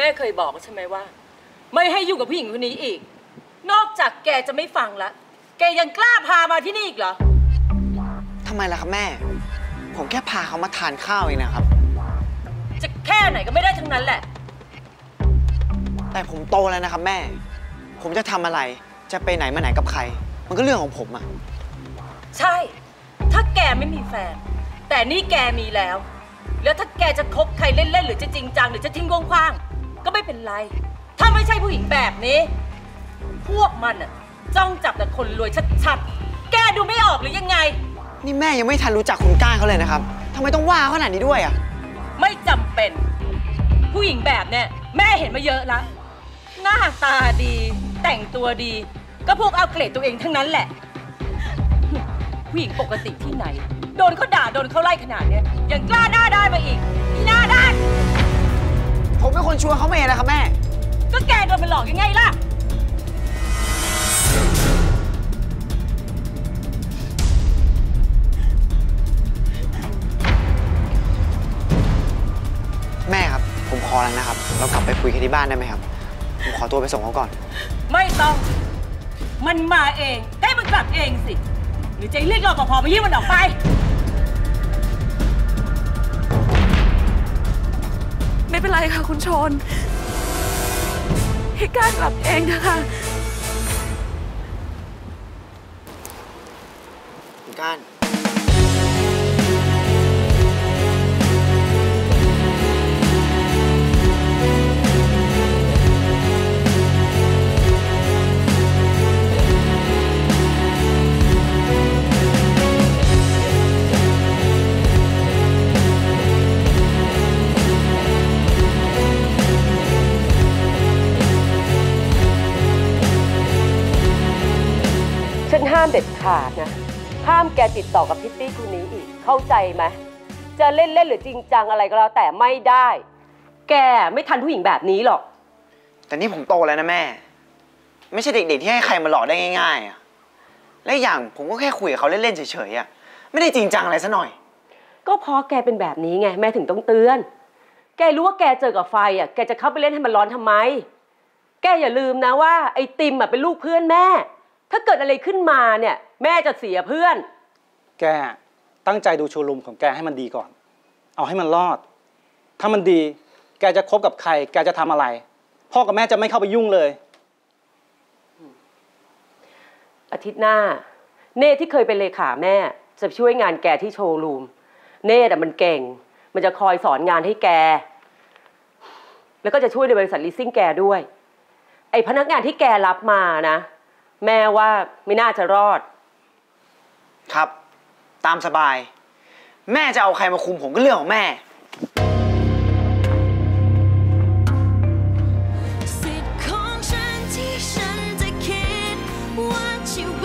ม่เคยบอกใช่ไหมว่าไม่ให้ยุ่งกับผู้หญิงคนนี้อีกนอกจากแกจะไม่ฟังละแกยังกล้าพามาที่นี่อีกเหรอทำไมล่ะครับแม่ผมแค่พาเขามาทานข้าวเองนะครับจะแค่ไหนก็ไม่ได้ทั้งนั้นแหละแต่ผมโตแล้วนะครับแม่ผมจะทำอะไรจะไปไหนมาไหนกับใครมันก็เรื่องของผมอะใช่ถ้าแกไม่มีแฟนแต่นี่แกมีแล้วแล้วถ้าแกจะคบใครเล่นๆหรือจะจริงจังหรือจะทิ้งกว้างๆก็ไม่เป็นไรถ้าไม่ใช่ผู้หญิงแบบนี้พวกมันอะจ้องจับแต่คนรวยชัดๆแกดูไม่ออกหรือยังไงนี่แม่ยังไม่ทันรู้จักคุณก้านเขาเลยนะครับทำไมต้องว่าเขาขนาดนี้ด้วยอะไม่จำเป็นผู้หญิงแบบเนี้ยแม่เห็นมาเยอะแล้วหน้าตาดีแต่งตัวดีก็พวกเอาเกรดตัวเองทั้งนั้นแหละผู้หญิงปกติที่ไหนโดนเขาด่าโดนเขาไล่ขนาดนี้ยังกล้าหน้าด้านมาอีกนี่หน้าด้านผมเป็นคนชวนเขามาเองนะครับแม่ก็แกโดนมันหลอกยังไงล่ะแม่ครับผมขอแล้วนะครับเรากลับไปคุยกันที่บ้านได้ไหมครับผมขอตัวไปส่งเขาก่อนไม่ต้องมันมาเองให้มันกลับเองสิหรือจะเรียกรปภมายื่นมันออกไปไม่เป็นไรค่ะคุณชนให้การกลับเองนะคะคุณก้านฉันห้ามเด็ดขาดนะห้ามแกติดต่อกับพิตตี้คนนี้อีกเข้าใจไหมจะเล่นหรือจริงจังอะไรก็แล้วแต่ไม่ได้แกไม่ทันผู้หญิงแบบนี้หรอกแต่นี่ผมโตแล้วนะแม่ไม่ใช่เด็กๆที่ให้ใครมาหลอกได้ง่ายๆอะและอย่างผมก็แค่คุยกับเขาเล่นๆเฉยๆอะไม่ได้จริงจังอะไรซะหน่อยก็เพราะแกเป็นแบบนี้ไงแม่ถึงต้องเตือนแกรู้ว่าแกเจอกับไฟอ่ะแกจะเข้าไปเล่นให้มันร้อนทำไมแกอย่าลืมนะว่าไอติมอ่ะเป็นลูกเพื่อนแม่ถ้าเกิดอะไรขึ้นมาเนี่ยแม่จะเสียเพื่อนแกตั้งใจดูโชว์รูมของแกให้มันดีก่อนเอาให้มันรอดถ้ามันดีแกจะคบกับใครแกจะทำอะไรพ่อกับแม่จะไม่เข้าไปยุ่งเลยอาทิตย์หน้าเนธที่เคยเป็นเลขาแม่จะช่วยงานแกที่โชว์รูมเนธมันเก่งมันจะคอยสอนงานให้แกแล้วก็จะช่วยในบริษัทลีสซิ่งแกด้วยไอ้พนักงานที่แกรับมานะแม่ว่าไม่น่าจะรอดครับตามสบายแม่จะเอาใครมาคุมผมก็เรื่องของแม่สิทธิ์ของฉันที่ฉันจะคิดว่าชีวิต